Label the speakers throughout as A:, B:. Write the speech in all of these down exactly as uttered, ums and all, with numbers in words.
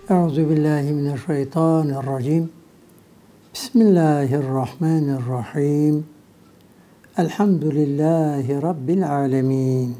A: Euzu billahi mineşşeytanirracim. Bismillahirrahmanirrahim. Elhamdülillahi Rabbil alemin.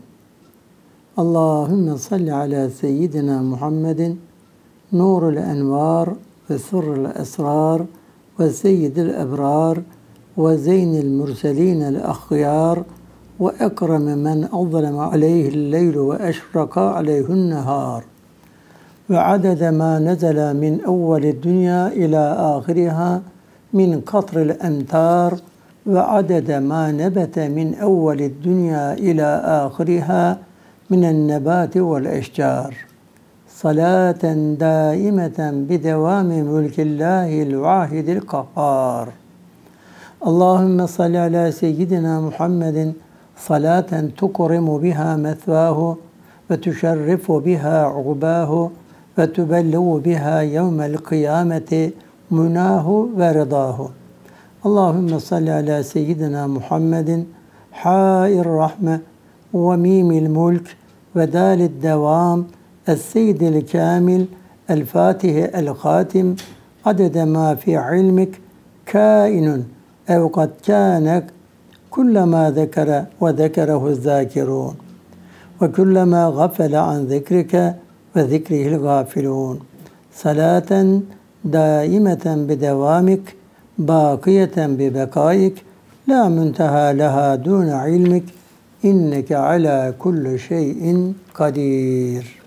A: Allahümme salli ala seyyidina Muhammedin nurul envar ve sırrıl esrar ve seyyidil ebrar ve zeynil mürselinel ahyar ve ekreme men azleme aleyhil leylu ve eşraka aleyhün nehar. Ve adede ma nezele min evvelid dünya ila ahiriha min katril emtar ve adede ma nebete min evvelid dünya ila ahiriha minen nebati vel eşcar. Salaten daimeten bi devami mülkillahil vahidil kahhar. Allahümme salli ala seyyidina Muhammedin salaten tukrimu biha methvahu ve tüşerrifu biha ubahu ve tübellevu biha yevmel kıyameti münahu ve rıdahu. Allahümme salli ala seyyidina Muhammedin hair rahme ve mimil mulk ve dalid devam es-seyyidil kamil el-fatihi el-khatim adede ma fi ilmik kainun ev kad kânek kullama zekere ve zekerehu zâkirûn ve kullama gafele an zikrike ve zikrihil gafilun. Salaten daimeten bi devamik, bakiyeten bi bekaik, la münteha leha dûne ilmik, inneke ala kulli şeyin kadir.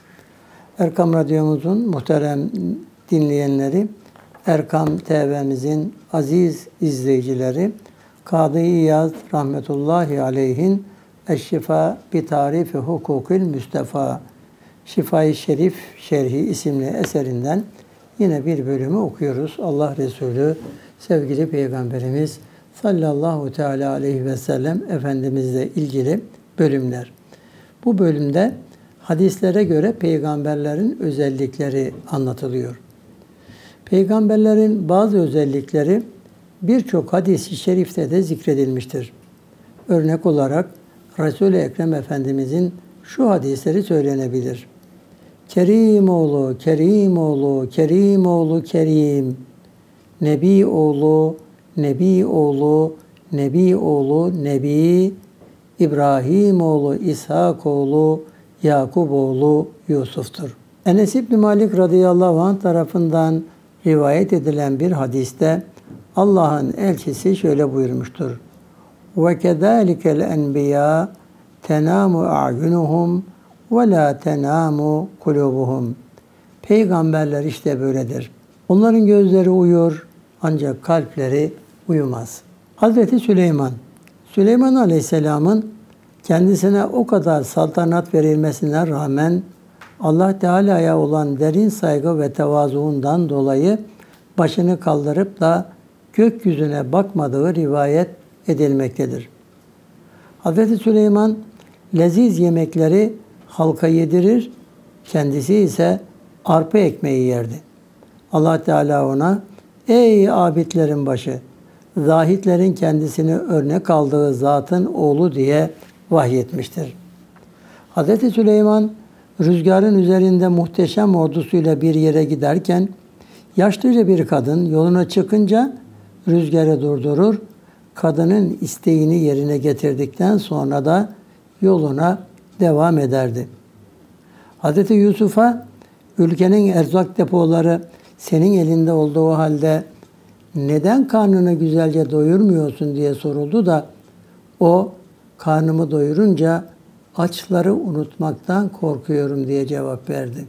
A: Erkam Radyomuzun muhterem dinleyenleri, Erkam T V'mizin aziz izleyicileri, Kadı İyaz rahmetullahi aleyhin Eşşifa bi tarifi hukukil Müstefa Şifa-i Şerif Şerhi isimli eserinden yine bir bölümü okuyoruz. Allah Resulü, sevgili Peygamberimiz sallallahu teala aleyhi ve sellem Efendimizle ilgili bölümler. Bu bölümde hadislere göre peygamberlerin özellikleri anlatılıyor. Peygamberlerin bazı özellikleri birçok hadis-i şerifte de zikredilmiştir. Örnek olarak Resul-i Ekrem Efendimizin şu hadisleri söylenebilir. Kerim oğlu, Kerim oğlu, Kerim oğlu, Kerim. Nebi oğlu, Nebi oğlu, Nebi oğlu, Nebi. İbrahim oğlu, İshak oğlu, Yakub oğlu Yusuf'tur. Enes İbni Malik radıyallahu anh tarafından rivayet edilen bir hadiste Allah'ın elçisi şöyle buyurmuştur. Ve kezalikel enbiya tenamu a'yunuhum ve la tenamu kulubuhum. Peygamberler işte böyledir. Onların gözleri uyur ancak kalpleri uyumaz. Hazreti Süleyman, Süleyman Aleyhisselam'ın kendisine o kadar saltanat verilmesine rağmen Allah Teala'ya olan derin saygı ve tevazuundan dolayı başını kaldırıp da gökyüzüne bakmadığı rivayet edilmektedir. Hazreti Süleyman leziz yemekleri halka yedirir, kendisi ise arpa ekmeği yerdi. Allah Teala ona, ey abidlerin başı, zahitlerin kendisini örnek aldığı zatın oğlu diye vahyetmiştir. Hazreti Süleyman, rüzgarın üzerinde muhteşem ordusuyla bir yere giderken, yaşlıca bir kadın yoluna çıkınca rüzgarı durdurur, kadının isteğini yerine getirdikten sonra da yoluna devam ederdi. Hazreti Yusuf'a ülkenin erzak depoları senin elinde olduğu halde neden karnını güzelce doyurmuyorsun diye soruldu da o karnımı doyurunca açları unutmaktan korkuyorum diye cevap verdi.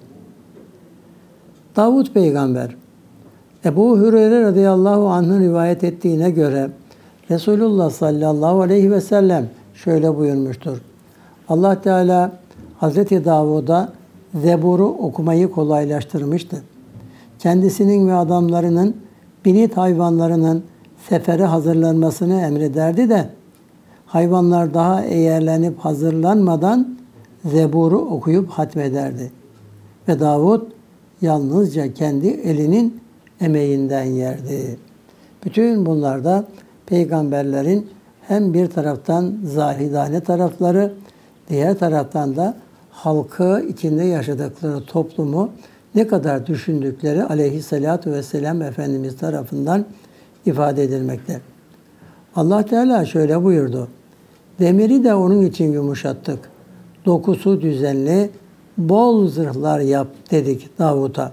A: Davud peygamber Ebu Hüreyre radıyallahu anh'ın rivayet ettiğine göre Resulullah sallallahu aleyhi ve sellem şöyle buyurmuştur. Allah Teala Hazreti Davud'a Zebur'u okumayı kolaylaştırmıştı. Kendisinin ve adamlarının binit hayvanlarının sefere hazırlanmasını emrederdi de hayvanlar daha eğerlenip hazırlanmadan Zebur'u okuyup hatmederdi. Ve Davud yalnızca kendi elinin emeğinden yerdi. Bütün bunlarda peygamberlerin hem bir taraftan zahidane tarafları, diğer taraftan da halkı içinde yaşadıkları toplumu ne kadar düşündükleri aleyhissalatu vesselam Efendimiz tarafından ifade edilmekte. Allah Teala şöyle buyurdu. Demiri de onun için yumuşattık. Dokusu düzenli, bol zırhlar yap dedik Davud'a.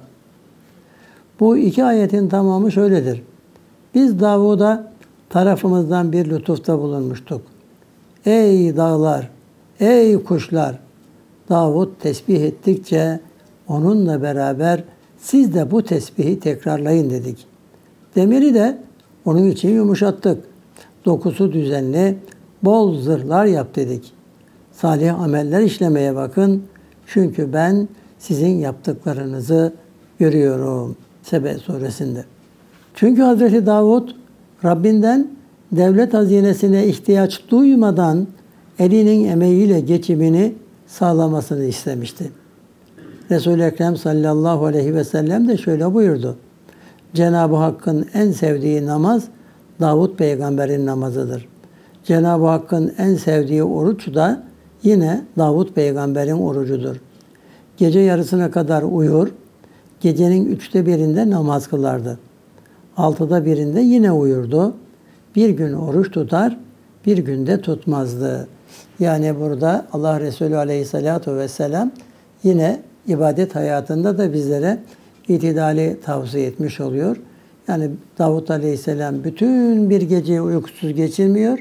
A: Bu iki ayetin tamamı şöyledir. Biz Davud'a tarafımızdan bir lütufta bulunmuştuk. Ey dağlar, ey kuşlar! Davud tesbih ettikçe onunla beraber siz de bu tesbihi tekrarlayın dedik. Demiri de onun için yumuşattık. Dokusu düzenli, bol zırhlar yap dedik. Salih ameller işlemeye bakın. Çünkü ben sizin yaptıklarınızı görüyorum. Sebe suresinde. Çünkü Hazreti Davud Rabbinden devlet hazinesine ihtiyaç duymadan elinin emeğiyle geçimini sağlamasını istemişti. Resul-i Ekrem sallallahu aleyhi ve sellem de şöyle buyurdu. Cenab-ı Hakk'ın en sevdiği namaz Davud peygamberin namazıdır. Cenab-ı Hakk'ın en sevdiği oruç da yine Davud peygamberin orucudur. Gece yarısına kadar uyur, gecenin üçte birinde namaz kılardı. Altıda birinde yine uyurdu. Bir gün oruç tutar, bir günde tutmazdı. Yani burada Allah Resulü aleyhissalatu vesselam yine ibadet hayatında da bizlere itidali tavsiye etmiş oluyor. Yani Davud aleyhisselam bütün bir geceyi uykusuz geçirmiyor.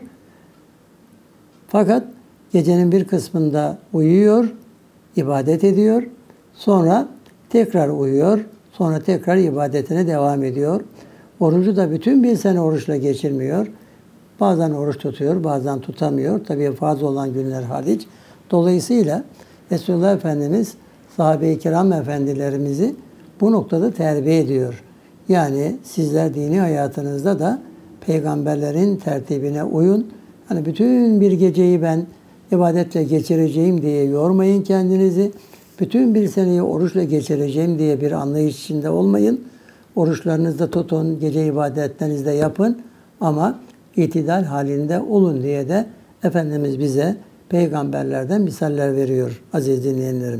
A: Fakat gecenin bir kısmında uyuyor, ibadet ediyor. Sonra tekrar uyuyor, sonra tekrar ibadetine devam ediyor. Orucu da bütün bir sene oruçla geçirmiyor. Bazen oruç tutuyor, bazen tutamıyor. Tabii fazla olan günler hariç. Dolayısıyla Resulullah Efendimiz sahabe-i kiram efendilerimizi bu noktada terbiye ediyor. Yani sizler dini hayatınızda da peygamberlerin tertibine uyun. Hani bütün bir geceyi ben ibadetle geçireceğim diye yormayın kendinizi. Bütün bir seneyi oruçla geçireceğim diye bir anlayış içinde olmayın. Oruçlarınızda tutun, gece ibadetlerinizde yapın ama itidal halinde olun diye de Efendimiz bize peygamberlerden misaller veriyor aziz dinleyenlerim.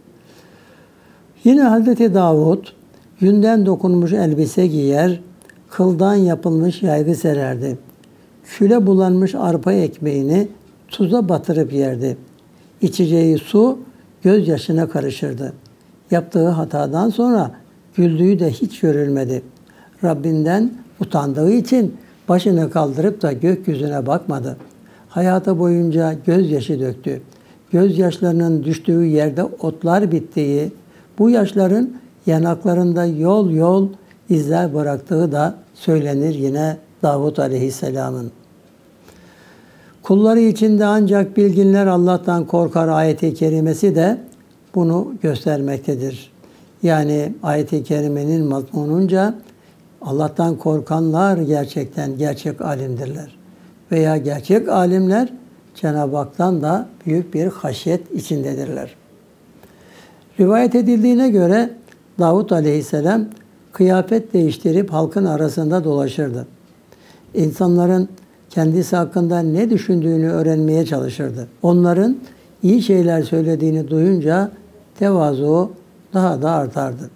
A: Yine Hazreti Davud yünden dokunmuş elbise giyer, kıldan yapılmış yaygı sererdi. Küle bulanmış arpa ekmeğini tuza batırıp yerdi. İçeceği su gözyaşına karışırdı. Yaptığı hatadan sonra güldüğü de hiç görülmedi. Rabbinden utandığı için başını kaldırıp da gökyüzüne bakmadı. Hayatı boyunca gözyaşı döktü. Gözyaşlarının düştüğü yerde otlar bittiği, bu yaşların yanaklarında yol yol izler bıraktığı da söylenir yine Davud Aleyhisselam'ın. Kulları içinde ancak bilginler Allah'tan korkar ayeti kerimesi de bunu göstermektedir. Yani ayet-i kerimenin mazmununca Allah'tan korkanlar gerçekten gerçek alimdirler. Veya gerçek alimler Cenab-ı Hak'tan da büyük bir haşyet içindedirler. Rivayet edildiğine göre Davud Aleyhisselam kıyafet değiştirip halkın arasında dolaşırdı. İnsanların kendisi hakkında ne düşündüğünü öğrenmeye çalışırdı. Onların iyi şeyler söylediğini duyunca tevazu daha da artardı.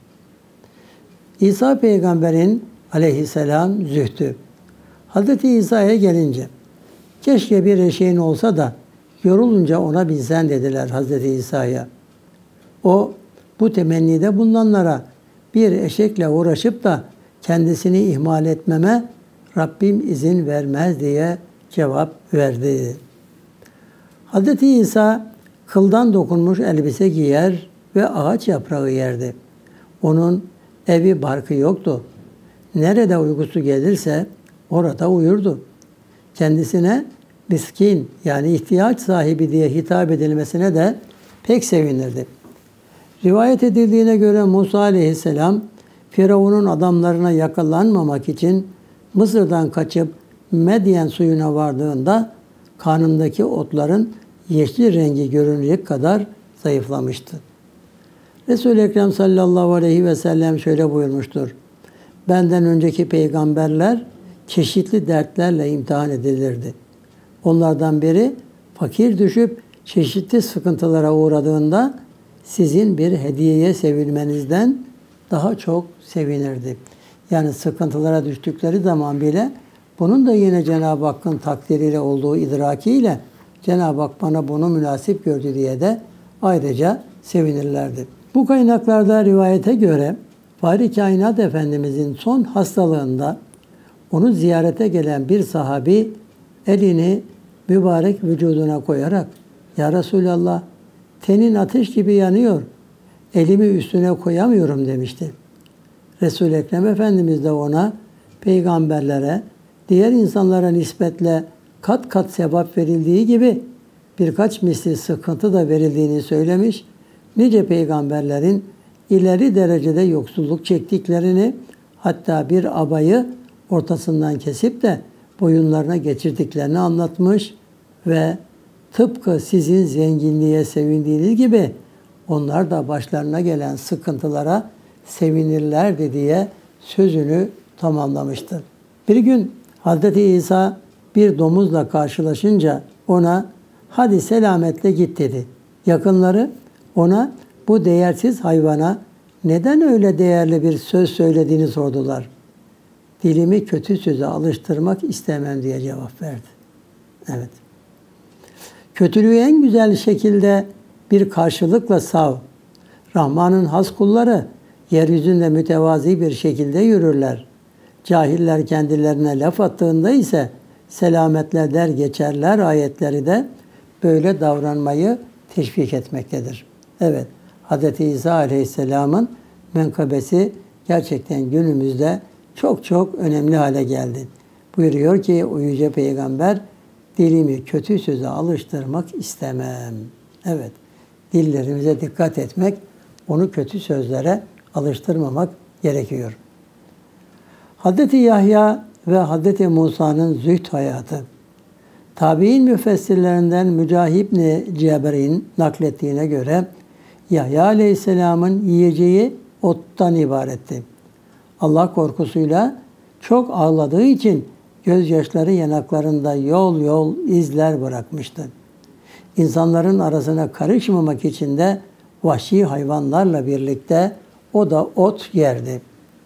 A: İsa peygamberin aleyhisselam zühdü. Hazreti İsa'ya gelince, keşke bir eşeğin olsa da yorulunca ona binsen dediler Hazreti İsa'ya. O bu temennide bulunanlara bir eşekle uğraşıp da kendisini ihmal etmeme Rabbim izin vermez diye cevap verdi. Hazreti İsa kıldan dokunmuş elbise giyer ve ağaç yaprağı yerdi. Onun evi barkı yoktu. Nerede uykusu gelirse orada uyurdu. Kendisine miskin yani ihtiyaç sahibi diye hitap edilmesine de pek sevinirdi. Rivayet edildiğine göre Musa aleyhisselam Firavun'un adamlarına yakalanmamak için Mısır'dan kaçıp Medyen suyuna vardığında karnındaki otların yeşil rengi görünecek kadar zayıflamıştı. Resul-i Ekrem sallallahu aleyhi ve sellem şöyle buyurmuştur. Benden önceki peygamberler çeşitli dertlerle imtihan edilirdi. Onlardan biri fakir düşüp çeşitli sıkıntılara uğradığında sizin bir hediyeye sevinmenizden daha çok sevinirdi. Yani sıkıntılara düştükleri zaman bile bunun da yine Cenab-ı Hakk'ın takdiriyle olduğu idrakiyle Cenab-ı Hak bana bunu münasip gördü diye de ayrıca sevinirlerdi. Bu kaynaklarda rivayete göre Fahri Kainat Efendimizin son hastalığında onu ziyarete gelen bir sahabi elini mübarek vücuduna koyarak "Ya Resulallah, tenin ateş gibi yanıyor, elimi üstüne koyamıyorum" demişti. Resul-i Ekrem Efendimiz de ona peygamberlere diğer insanlara nispetle kat kat sevap verildiği gibi birkaç misli sıkıntı da verildiğini söylemiş. Nice peygamberlerin ileri derecede yoksulluk çektiklerini, hatta bir abayı ortasından kesip de boyunlarına geçirdiklerini anlatmış ve tıpkı sizin zenginliğe sevindiğiniz gibi onlar da başlarına gelen sıkıntılara sevinirlerdi diye sözünü tamamlamıştır. Bir gün Hazreti İsa bir domuzla karşılaşınca ona "Hadi selametle git" dedi. Yakınları ona bu değersiz hayvana neden öyle değerli bir söz söylediğini sordular. "Dilimi kötü söze alıştırmak istemem" diye cevap verdi. Evet. Kötülüğü en güzel şekilde bir karşılıkla sav. Rahman'ın has kulları yeryüzünde mütevazi bir şekilde yürürler. Cahiller kendilerine laf attığında ise selametle der geçerler ayetleri de böyle davranmayı teşvik etmektedir. Evet, Hz. İsa Aleyhisselam'ın menkıbesi gerçekten günümüzde çok çok önemli hale geldi. Buyuruyor ki o yüce peygamber, "Dilimi kötü söze alıştırmak istemem." Evet, dillerimize dikkat etmek, onu kötü sözlere alıştırmamak gerekiyor. Hazreti Yahya ve Hazreti Musa'nın zühd hayatı. Tabi'in müfessirlerinden Mücahid İbni Ceber'in naklettiğine göre Yahya Aleyhisselam'ın yiyeceği ottan ibaretti. Allah korkusuyla çok ağladığı için gözyaşları yanaklarında yol yol izler bırakmıştı. İnsanların arasına karışmamak için de vahşi hayvanlarla birlikte o da ot yerdi.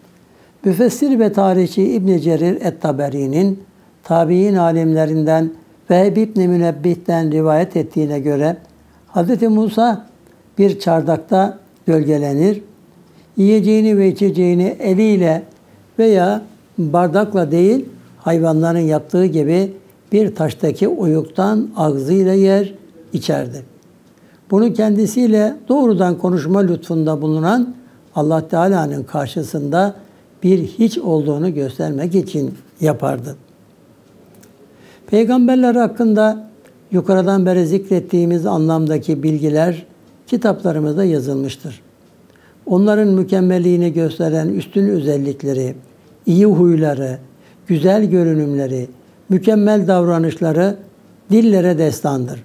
A: Müfessir ve tarihçi İbn Cerir et-Taberi'nin tabi'in alimlerinden Vehb İbn Münebbih'ten rivayet ettiğine göre Hz. Musa bir çardakta gölgelenir, yiyeceğini ve içeceğini eliyle veya bardakla değil, hayvanların yaptığı gibi bir taştaki oyuktan ağzıyla yer, içerdi. Bunu kendisiyle doğrudan konuşma lütfunda bulunan Allah Teala'nın karşısında bir hiç olduğunu göstermek için yapardı. Peygamberler hakkında yukarıdan beri zikrettiğimiz anlamdaki bilgiler kitaplarımızda yazılmıştır. Onların mükemmelliğini gösteren üstün özellikleri, iyi huyları, güzel görünümleri, mükemmel davranışları dillere destandır.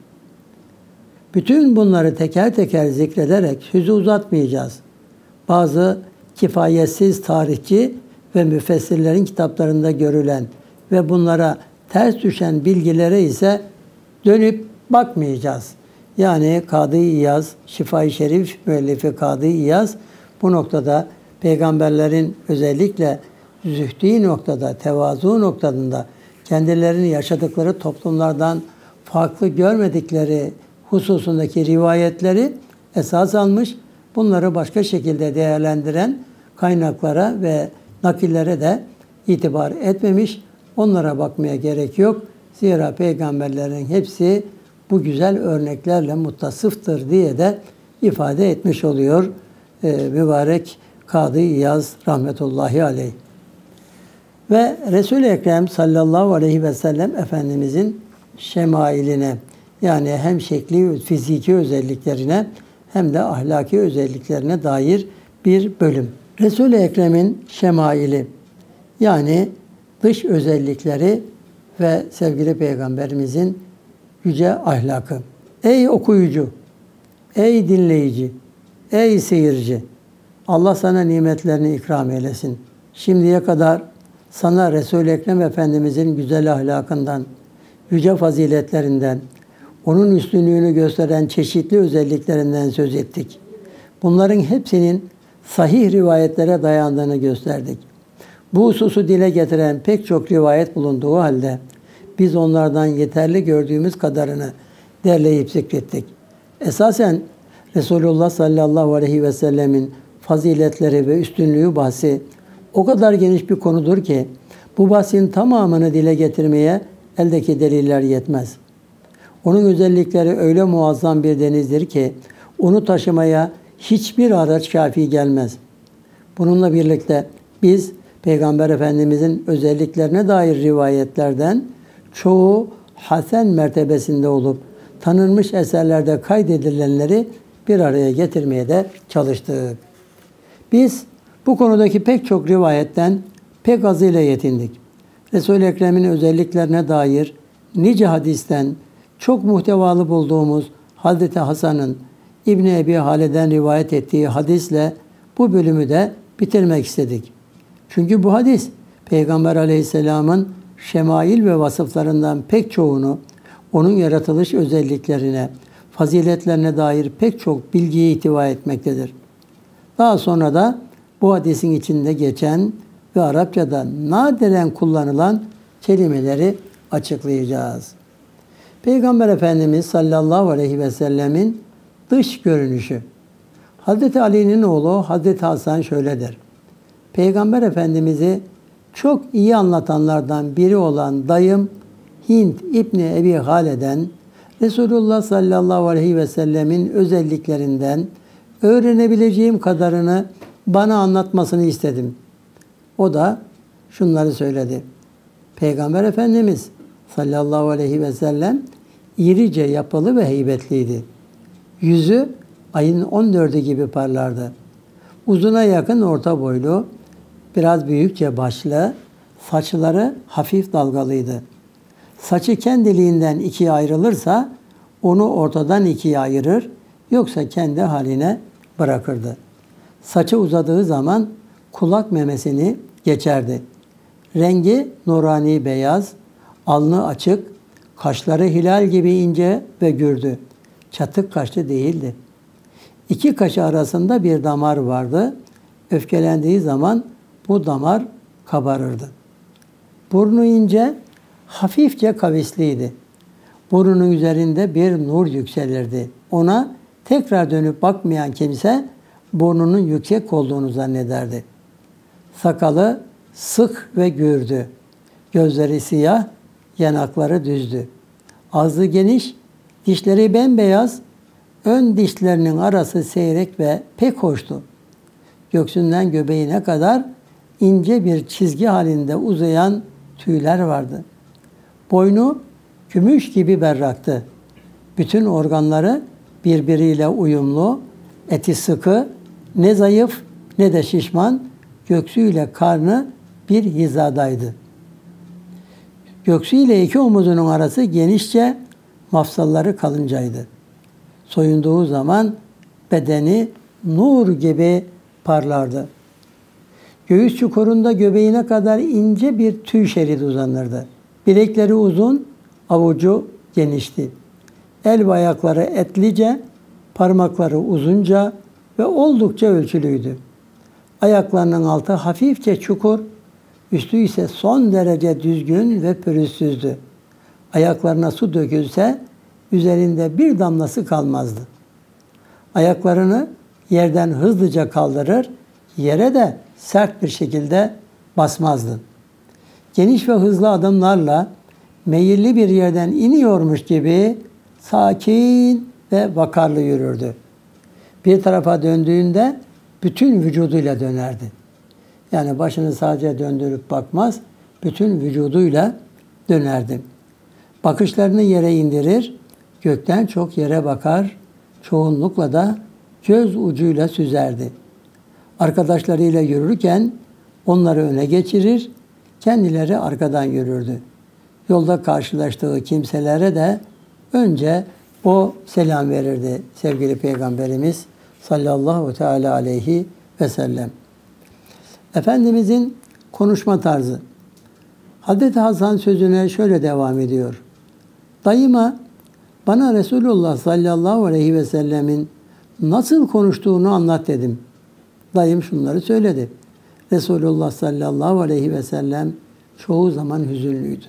A: Bütün bunları teker teker zikrederek sözü uzatmayacağız. Bazı kifayetsiz tarihçi ve müfessirlerin kitaplarında görülen ve bunlara ters düşen bilgilere ise dönüp bakmayacağız. Yani Kadı İyaz, Şifa-i Şerif müellifi Kadı İyaz bu noktada peygamberlerin özellikle zühdi noktada, tevazu noktasında kendilerini yaşadıkları toplumlardan farklı görmedikleri hususundaki rivayetleri esas almış, bunları başka şekilde değerlendiren kaynaklara ve nakillere de itibar etmemiş. Onlara bakmaya gerek yok. Zira peygamberlerin hepsi bu güzel örneklerle muttasıftır diye de ifade etmiş oluyor ee, mübarek Kadı İyaz rahmetullahi aleyh. Ve Resul-i Ekrem sallallahu aleyhi ve sellem Efendimizin şemailine, yani hem şekli fiziki özelliklerine hem de ahlaki özelliklerine dair bir bölüm. Resul-i Ekrem'in şemaili, yani dış özellikleri ve sevgili Peygamberimizin yüce ahlakı. Ey okuyucu, ey dinleyici, ey seyirci, Allah sana nimetlerini ikram eylesin. Şimdiye kadar sana Resul-i Ekrem Efendimizin güzel ahlakından, yüce faziletlerinden, onun üstünlüğünü gösteren çeşitli özelliklerinden söz ettik. Bunların hepsinin sahih rivayetlere dayandığını gösterdik. Bu hususu dile getiren pek çok rivayet bulunduğu halde biz onlardan yeterli gördüğümüz kadarını derleyip zikrettik. Esasen Resulullah sallallahu aleyhi ve sellemin faziletleri ve üstünlüğü bahsi o kadar geniş bir konudur ki bu bahsin tamamını dile getirmeye eldeki deliller yetmez. Onun özellikleri öyle muazzam bir denizdir ki onu taşımaya hiçbir araç kafi gelmez. Bununla birlikte biz Peygamber Efendimizin özelliklerine dair rivayetlerden çoğu hasen mertebesinde olup tanınmış eserlerde kaydedilenleri bir araya getirmeye de çalıştık. Biz bu konudaki pek çok rivayetten pek azıyla yetindik. Resul-i Ekrem'in özelliklerine dair nice hadisten çok muhtevalı bulduğumuz Hazreti Hasan'ın İbn-i Ebi Hale'den rivayet ettiği hadisle bu bölümü de bitirmek istedik. Çünkü bu hadis Peygamber Aleyhisselam'ın şemail ve vasıflarından pek çoğunu, onun yaratılış özelliklerine, faziletlerine dair pek çok bilgiyi ihtiva etmektedir. Daha sonra da bu hadisin içinde geçen ve Arapçada nadiren kullanılan kelimeleri açıklayacağız. Peygamber Efendimiz sallallahu aleyhi ve sellemin dış görünüşü. Hazreti Ali'nin oğlu Hazreti Hasan şöyle der. Peygamber Efendimiz'i çok iyi anlatanlardan biri olan dayım Hint İbni Ebi Hale'den Resulullah sallallahu aleyhi ve sellemin özelliklerinden öğrenebileceğim kadarını bana anlatmasını istedim. O da şunları söyledi. Peygamber Efendimiz sallallahu aleyhi ve sellem irice yapılı ve heybetliydi. Yüzü ayın on dördü gibi parlardı. Uzuna yakın orta boylu, biraz büyükçe başlı, saçları hafif dalgalıydı. Saçı kendiliğinden ikiye ayrılırsa onu ortadan ikiye ayırır, yoksa kendi haline bırakırdı. Saçı uzadığı zaman kulak memesini geçerdi. Rengi nurani beyaz, alnı açık, kaşları hilal gibi ince ve gürdü. Çatık kaşlı değildi. İki kaşı arasında bir damar vardı. Öfkelendiği zaman bu damar kabarırdı. Burnu ince, hafifçe kavisliydi. Burnunun üzerinde bir nur yükselirdi. Ona tekrar dönüp bakmayan kimse burnunun yüksek olduğunu zannederdi. Sakalı sık ve gürdü. Gözleri siyah, yanakları düzdü. Ağzı geniş, dişleri bembeyaz, ön dişlerinin arası seyrek ve pek hoştu. Göğsünden göbeğine kadar ince bir çizgi halinde uzayan tüyler vardı. Boynu gümüş gibi berraktı. Bütün organları birbiriyle uyumlu, eti sıkı, ne zayıf ne de şişman, göğsüyle karnı bir hizadaydı. Göğsüyle iki omuzunun arası genişçe, mafsalları kalıncaydı. Soyunduğu zaman bedeni nur gibi parlardı. Göğüs çukurunda göbeğine kadar ince bir tüy şeridi uzanırdı. Bilekleri uzun, avucu genişti. El ve ayakları etlice, parmakları uzunca ve oldukça ölçülüydü. Ayaklarının altı hafifçe çukur, üstü ise son derece düzgün ve pürüzsüzdü. Ayaklarına su dökülse üzerinde bir damlası kalmazdı. Ayaklarını yerden hızlıca kaldırır, yere de sert bir şekilde basmazdı. Geniş ve hızlı adımlarla meyilli bir yerden iniyormuş gibi sakin ve vakarlı yürürdü. Bir tarafa döndüğünde bütün vücuduyla dönerdi. Yani başını sadece döndürüp bakmaz, bütün vücuduyla dönerdi. Bakışlarını yere indirir, gökten çok yere bakar, çoğunlukla da göz ucuyla süzerdi. Arkadaşlarıyla yürürken onları öne geçirir, kendileri arkadan yürürdü. Yolda karşılaştığı kimselere de önce o selam verirdi sevgili Peygamberimiz sallallahu teala aleyhi ve sellem. Efendimizin konuşma tarzı. Hazreti Hasan sözüne şöyle devam ediyor. Dayıma bana Resulullah sallallahu aleyhi ve sellemin nasıl konuştuğunu anlat dedim. Dayım şunları söyledi. Resulullah sallallahu aleyhi ve sellem çoğu zaman hüzünlüydü.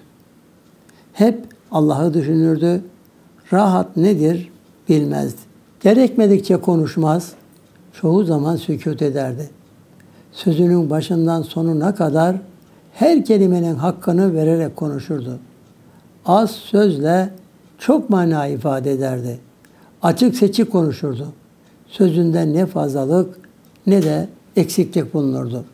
A: Hep Allah'ı düşünürdü. Rahat nedir bilmezdi. Gerekmedikçe konuşmaz, çoğu zaman sükût ederdi. Sözünün başından sonuna kadar her kelimenin hakkını vererek konuşurdu. Az sözle çok mana ifade ederdi. Açık seçik konuşurdu. Sözünde ne fazlalık ne de eksiklik bulunurdu.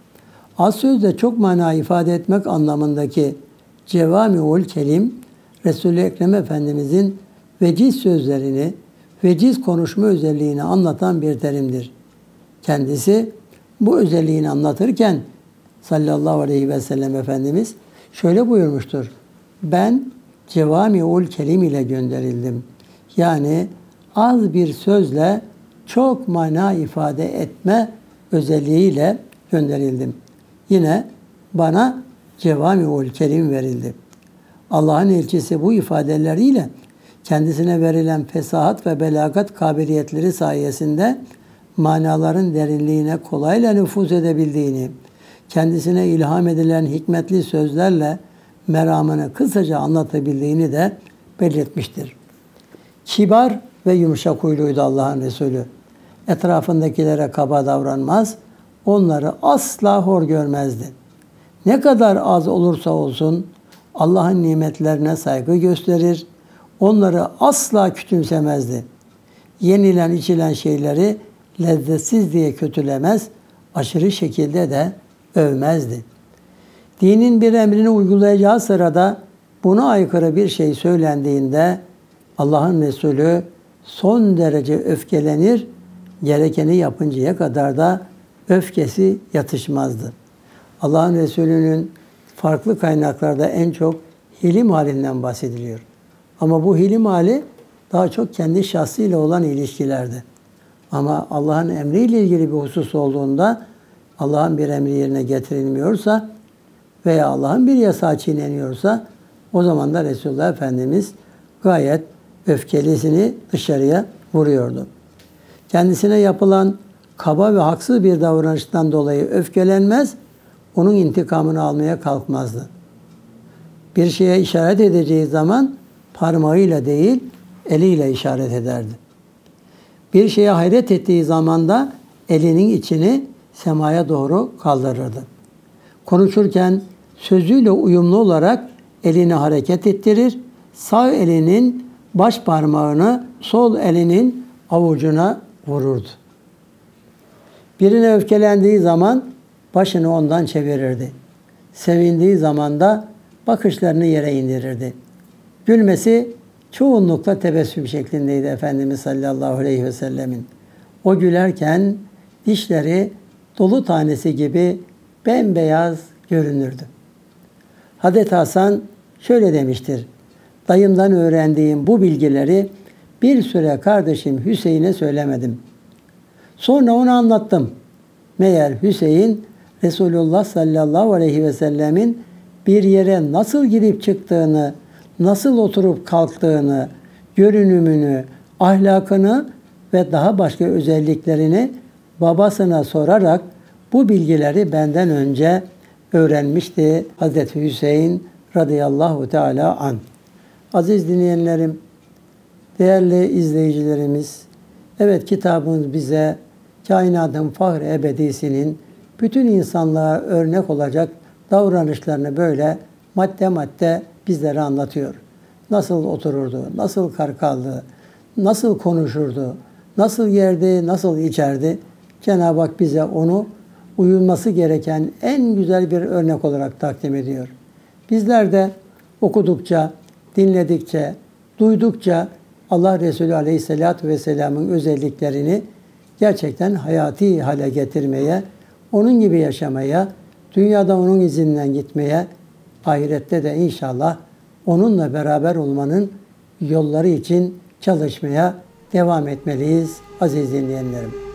A: Az sözle çok mana ifade etmek anlamındaki cevami'ul kelim, Resul-i Ekrem Efendimizin veciz sözlerini, veciz konuşma özelliğini anlatan bir terimdir. Kendisi bu özelliğini anlatırken sallallahu aleyhi ve sellem Efendimiz şöyle buyurmuştur. Ben cevami'ul kelim ile gönderildim. Yani az bir sözle çok mana ifade etme özelliğiyle gönderildim. Yine bana cevami'ul kelim verildi. Allah'ın elçisi bu ifadeleriyle kendisine verilen fesahat ve belagat kabiliyetleri sayesinde manaların derinliğine kolayla nüfuz edebildiğini, kendisine ilham edilen hikmetli sözlerle meramını kısaca anlatabildiğini de belirtmiştir. Kibar ve yumuşak huyluydu Allah'ın Resulü. Etrafındakilere kaba davranmaz, onları asla hor görmezdi. Ne kadar az olursa olsun Allah'ın nimetlerine saygı gösterir, onları asla küçümsemezdi. Yenilen içilen şeyleri lezzetsiz diye kötülemez, aşırı şekilde de övmezdi. Dinin bir emrini uygulayacağı sırada buna aykırı bir şey söylendiğinde Allah'ın Resulü son derece öfkelenir, gerekeni yapıncaya kadar da öfkesi yatışmazdı. Allah'ın Resulü'nün farklı kaynaklarda en çok hilim halinden bahsediliyor. Ama bu hilim hali daha çok kendi şahsıyla olan ilişkilerde. Ama Allah'ın emriyle ilgili bir husus olduğunda Allah'ın bir emri yerine getirilmiyorsa veya Allah'ın bir yasağı çiğneniyorsa o zaman da Resulullah Efendimiz gayet öfkelisini dışarıya vuruyordu. Kendisine yapılan kaba ve haksız bir davranıştan dolayı öfkelenmez, onun intikamını almaya kalkmazdı. Bir şeye işaret edeceği zaman parmağıyla değil, eliyle işaret ederdi. Bir şeye hayret ettiği zaman da elinin içini semaya doğru kaldırırdı. Konuşurken sözüyle uyumlu olarak elini hareket ettirir, sağ elinin baş parmağını sol elinin avucuna vururdu. Birine öfkelendiği zaman başını ondan çevirirdi. Sevindiği zaman da bakışlarını yere indirirdi. Gülmesi çoğunlukla tebessüm şeklindeydi Efendimiz sallallahu aleyhi ve sellemin. O gülerken dişleri dolu tanesi gibi bembeyaz görünürdü. Hazreti Hasan şöyle demiştir. Dayımdan öğrendiğim bu bilgileri bir süre kardeşim Hüseyin'e söylemedim. Sonra onu anlattım. Meğer Hüseyin Resulullah sallallahu aleyhi ve sellemin bir yere nasıl girip çıktığını, nasıl oturup kalktığını, görünümünü, ahlakını ve daha başka özelliklerini babasına sorarak bu bilgileri benden önce öğrenmişti Hazreti Hüseyin radıyallahu teala an. Aziz dinleyenlerim, değerli izleyicilerimiz, evet kitabımız bize kainatın fahri ebedisinin bütün insanlığa örnek olacak davranışlarını böyle madde madde bizlere anlatıyor. Nasıl otururdu, nasıl kalkardı, nasıl konuşurdu, nasıl yerdi, nasıl içerdi. Cenab-ı Hak bize onu uyulması gereken en güzel bir örnek olarak takdim ediyor. Bizler de okudukça, dinledikçe, duydukça Allah Resulü Aleyhisselatü Vesselam'ın özelliklerini gerçekten hayati hale getirmeye, onun gibi yaşamaya, dünyada onun izinden gitmeye, ahirette de inşallah onunla beraber olmanın yolları için çalışmaya devam etmeliyiz aziz dinleyenlerim.